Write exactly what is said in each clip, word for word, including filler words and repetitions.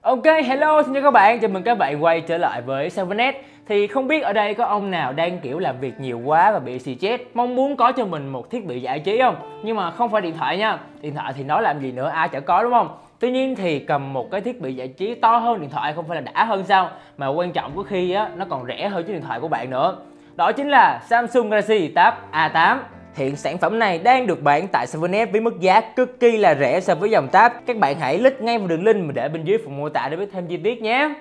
Ok, hello, xin chào các bạn, chào mừng các bạn quay trở lại với seven S. Thì không biết ở đây có ông nào đang kiểu làm việc nhiều quá và bị xì chết, mong muốn có cho mình một thiết bị giải trí không? Nhưng mà không phải điện thoại nha, điện thoại thì nói làm gì nữa, ai chả có đúng không? Tuy nhiên thì cầm một cái thiết bị giải trí to hơn điện thoại không phải là đã hơn sao? Mà quan trọng có khi á, nó còn rẻ hơn chiếc điện thoại của bạn nữa. Đó chính là Samsung Galaxy Tab A tám. Hiện sản phẩm này đang được bán tại seven S với mức giá cực kỳ là rẻ so với dòng Tab. Các bạn hãy click ngay vào đường link mình để bên dưới phần mô tả để biết thêm chi tiết nhé.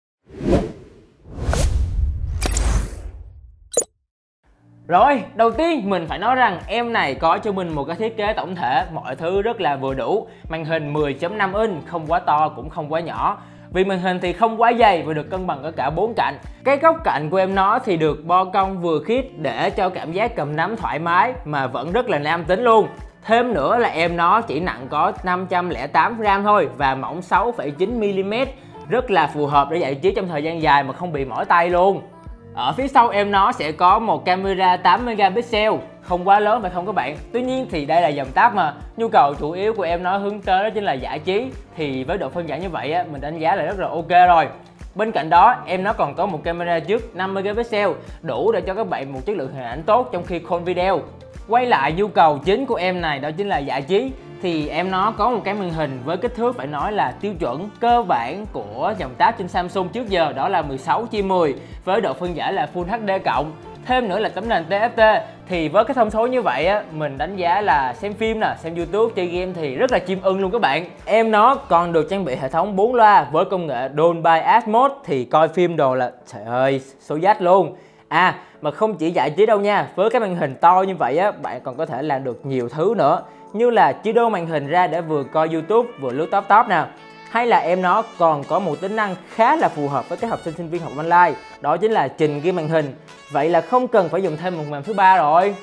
Rồi, đầu tiên mình phải nói rằng em này có cho mình một cái thiết kế tổng thể, mọi thứ rất là vừa đủ. Màn hình mười chấm năm inch, không quá to cũng không quá nhỏ. Vì màn hình thì không quá dày và được cân bằng ở cả bốn cạnh. Cái góc cạnh của em nó thì được bo cong vừa khít để cho cảm giác cầm nắm thoải mái mà vẫn rất là nam tính luôn. Thêm nữa là em nó chỉ nặng có năm trăm lẻ tám gam thôi và mỏng sáu phẩy chín mi li mét, rất là phù hợp để giải trí trong thời gian dài mà không bị mỏi tay luôn. Ở phía sau em nó sẽ có một camera tám megapixel, không quá lớn phải không các bạn? Tuy nhiên thì đây là dòng Tab mà, nhu cầu chủ yếu của em nó hướng tới đó chính là giải trí, thì với độ phân giải như vậy á, mình đánh giá là rất là ok rồi. Bên cạnh đó em nó còn có một camera trước năm megapixel, đủ để cho các bạn một chất lượng hình ảnh tốt trong khi call video. Quay lại nhu cầu chính của em này đó chính là giải trí, thì em nó có một cái màn hình với kích thước phải nói là tiêu chuẩn cơ bản của dòng Tab trên Samsung trước giờ, đó là mười sáu chia mười với độ phân giải là Full hát đê cộng. Thêm nữa là tấm nền tê ép tê, thì với cái thông số như vậy á, mình đánh giá là xem phim nè, xem YouTube, chơi game thì rất là chim ưng luôn các bạn. Em nó còn được trang bị hệ thống bốn loa với công nghệ Dolby Atmos, thì coi phim đồ là trời ơi số dát luôn. À mà không chỉ giải trí đâu nha, với cái màn hình to như vậy á, bạn còn có thể làm được nhiều thứ nữa, như là chia đôi màn hình ra để vừa coi YouTube vừa lướt top top nè. Hay là em nó còn có một tính năng khá là phù hợp với các học sinh sinh viên học online, đó chính là trình ghi màn hình. Vậy là không cần phải dùng thêm một màn thứ ba rồi.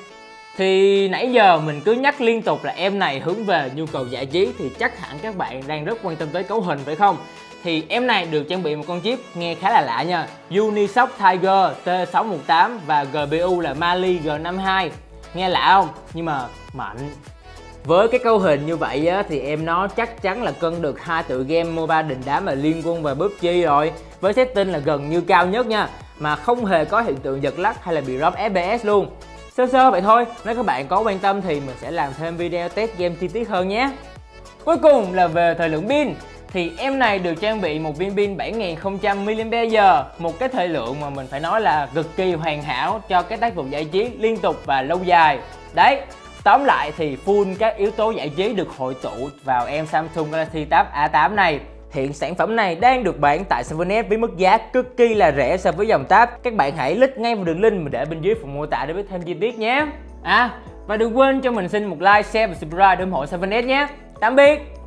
Thì nãy giờ mình cứ nhắc liên tục là em này hướng về nhu cầu giải trí, thì chắc hẳn các bạn đang rất quan tâm tới cấu hình phải không? Thì em này được trang bị một con chip nghe khá là lạ nha, Unisoc Tiger T sáu một tám và giê pê u là Mali G năm hai. Nghe lạ không? Nhưng mà mạnh. Với cái cấu hình như vậy á, thì em nó chắc chắn là cân được hai tựa game MOBA đình đám là Liên Quân và pê u bê giê rồi. Với setting là gần như cao nhất nha, mà không hề có hiện tượng giật lắc hay là bị drop ép pê ét luôn. Sơ sơ vậy thôi, nếu các bạn có quan tâm thì mình sẽ làm thêm video test game chi tiết hơn nhé. Cuối cùng là về thời lượng pin, thì em này được trang bị một viên pin bảy nghìn không trăm mi li am pe giờ, một cái thời lượng mà mình phải nói là cực kỳ hoàn hảo cho các tác vụ giải trí liên tục và lâu dài. Đấy, tóm lại thì full các yếu tố giải trí được hội tụ vào em Samsung Galaxy Tab A tám này. Hiện sản phẩm này đang được bán tại seven S với mức giá cực kỳ là rẻ so với dòng Tab. Các bạn hãy click ngay vào đường link mình để bên dưới phần mô tả để biết thêm chi tiết nhé. À, và đừng quên cho mình xin một like, share và subscribe để ủng hộ seven S nhé. Tạm biệt.